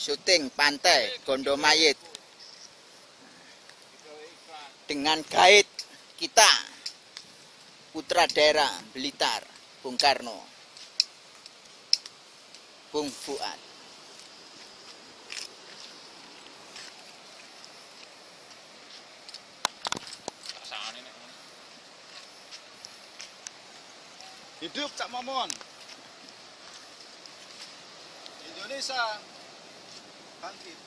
syuting pantai Gondomayit dengan guide kita putra daerah Blitar Bung Karno, Bung Fuad. Hidup Cak Momon. Indonesia bangkit.